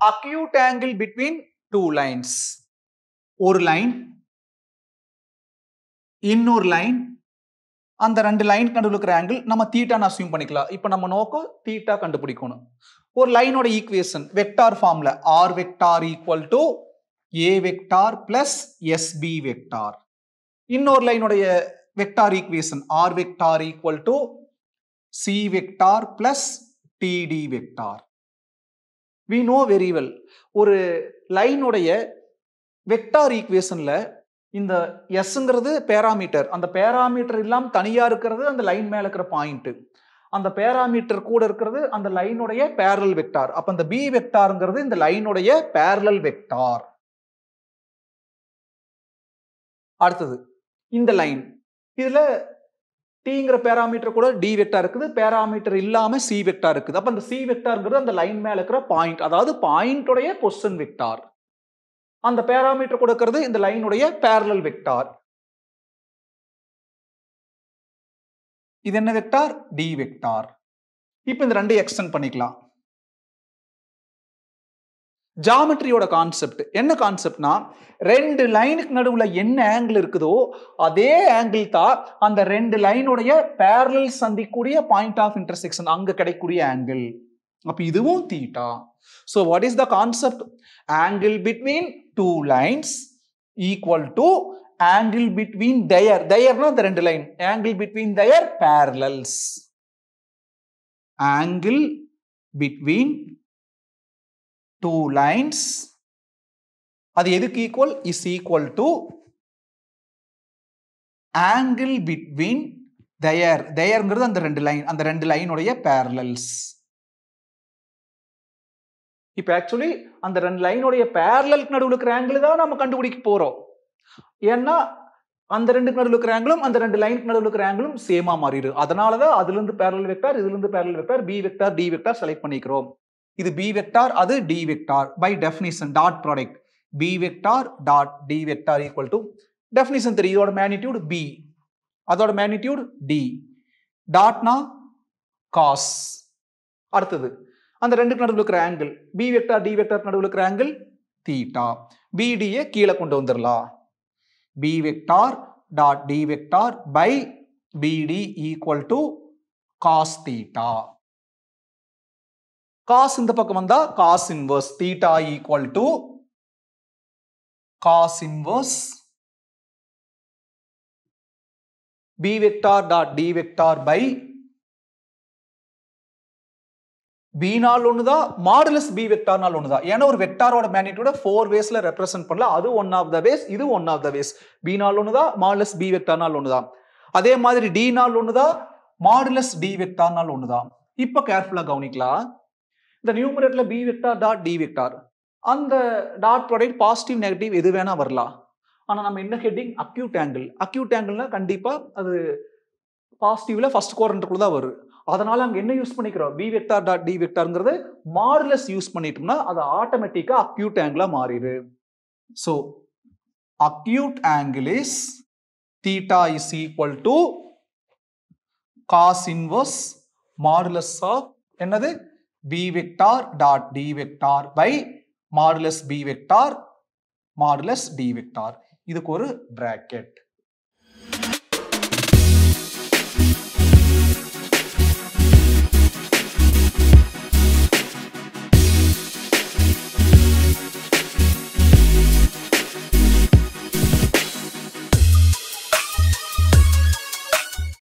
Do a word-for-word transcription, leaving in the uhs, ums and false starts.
acute angle between two lines. ஒரு line இன்னொரு line, அந்த ரெண்டு லைன் நடுவில் இருக்கிற ஆங்கிள் நம்ம தீட்டான்னு அசியூம் பண்ணிக்கலாம். இப்போ நம்ம நோக்கம் தீட்டா கண்டுபிடிக்கணும். ஒரு லைனோட ஈக்குவேஷன் வெக்டார் ஃபார்ம்ல r vector equal to a vector plus s b vector. இன்னொரு லைனுடைய vector equation r vector equal to c vector plus t d vector. we know very well ஒரு லைனுடைய வெக்டார் ஈக்குவேஷன்ல இந்த எஸ்ங்கிறது பேராமீட்டர், அந்த பேராமீட்டர் இல்லாம தனியா இருக்கிறது அந்த லைன் மேல இருக்கிற பாயிண்ட், அந்த பேராமீட்டர் கூட இருக்கிறது அந்த லைனுடைய பேரலல் வெக்டார். அப்ப அந்த பி வெக்டார்ங்கிறது இந்த லைனுடைய பேரலல் வெக்டார். அடுத்தது இந்த லைன், இதுல டீங்கிற பேராமீட்டர் கூட டி வெக்டார் இருக்குது, பேராமீட்டர் இல்லாம சி வெக்டார் இருக்குது. அப்ப அந்த சி வெக்டார்ங்கிறது அந்த லைன் மேல இருக்கிற பாயிண்ட், அதாவது பாயிண்டோடைய பொசிஷன் வெக்டார். அந்த பேராமீட்டர் கொடுக்கிறது இந்த லைனுடைய பேரலல் வெக்டார். இது என்ன வெக்டார்? D vector. இப்போ இந்த ரெண்டு எக்ஸ்டெண்ட் பண்ணிக்கலாம். ஜியோமெட்ரியோட கான்செப்ட் என்ன கான்செப்ட்னா, ரெண்டு லைனுக்கு நடுவுல என்ன ஆங்கிள் இருக்குதோ அதே ஆங்கிள் தான் அந்த ரெண்டு லைனுடைய பேரலல் சந்திக்கூடிய பாயிண்ட் ஆஃப் இன்டர்செக்ஷன், அங்க கிடைக்கக்கூடிய ஆங்கிள். அப்ப இதுவும் theta. So what is the concept? Angle between two lines equal to angle between their their na the rendu line, angle between their parallels. Angle between two lines adu edukku equal is equal to angle between their their ங்கிறது அந்த ரெண்டு line, அந்த ரெண்டு line உடைய parallels. இப்போ actually அந்த ரெண்டு லைனுடைய பேரலலுக்கு நடுவில் இருக்கிற ஆங்கிள் தான் நம்ம கண்டுபிடிக்க போறோம். ஏன்னா அந்த ரெண்டு நடுவில் இருக்கிற ஆங்கிளும் அந்த ரெண்டு லைனுக்கு நடுவில் இருக்கிற ஆங்கிளும் சேமா மாறிடும். அதனாலதான் அதுல இருந்து பேரலல் வெக்டார், இதுல இருந்து parallel vector, b vector d vector select பண்ணிக்கிறோம். இது பி வெக்டார், அது d vector. By definition dot product b vector dot d vector equal to definition தெரியும். இதோட மேக்னிடியூட் பி, அதோட மேக்னிடியூட் டி, டாட்னா காஸ். அடுத்தது அந்த ரெண்டுக்கு நடுவில் இருக்கிற angle b vector d vector நடுவில் இருக்கிற ஆங்கிள் தீட்டா. பிடியை கீழே கொண்டு வந்துடலாம். B vector dot d vector by b d equal to cos theta. Cos இந்த பக்கம் வந்தா cos inverse theta equal to cos inverse b vector dot d vector by b நாள் ஒண்ணுதான், மாடுலஸ் பி வெக்டார் நாள் ஒண்ணுதான். ஏன்னா ஒரு வெக்டாரோட மேக்னிடியூட ஃபோர் வேஸ்ல ரெப்ரசென்ட் பண்ணலாம். அது ஒன் ஆஃப் த வேஸ், இது one of the ways. B நாள் ஒண்ணுதான், மாடுலஸ் பி வெக்டார் நாள் ஒண்ணுதான். அதே மாதிரி டி நாள் ஒண்ணுதான், மாடுலஸ் டி வெக்டார் நாள் ஒண்ணுதான். இப்ப கேர்ஃபுல்லா கவனிக்கலாம். இந்த நியூமரேட்டர்ல b vector dot d vector, அந்த டாட் ப்ராடக்ட் பாசிட்டிவ் நெகட்டிவ் எது வேணா வரலாம். ஆனா நம்ம என்ன ஹெட்டிங்? Acute angle. அக்யூட் ஆங்கிள்னா கண்டிப்பா அது பாசிட்டிவ்ல ஃபர்ஸ்ட் குவாட்ரண்ட்க்குள்ள தான் வரும். அதனால அங்க என்ன யூஸ் பண்ணிக்கிறோம்? பி வெக்டார் டாட் டி வெக்டார்ங்கிறது மாடுலஸ் யூஸ் பண்ணிட்டோம்னா அது ஆட்டோமேட்டிக்கா அக்யூட் ஆங்கிளா மாறிடு. So acute angle is theta is equal to cos inverse modulus of என்னது? B vector dot d vector by modulus b vector modulus d vector. இதுக்கு ஒரு bracket.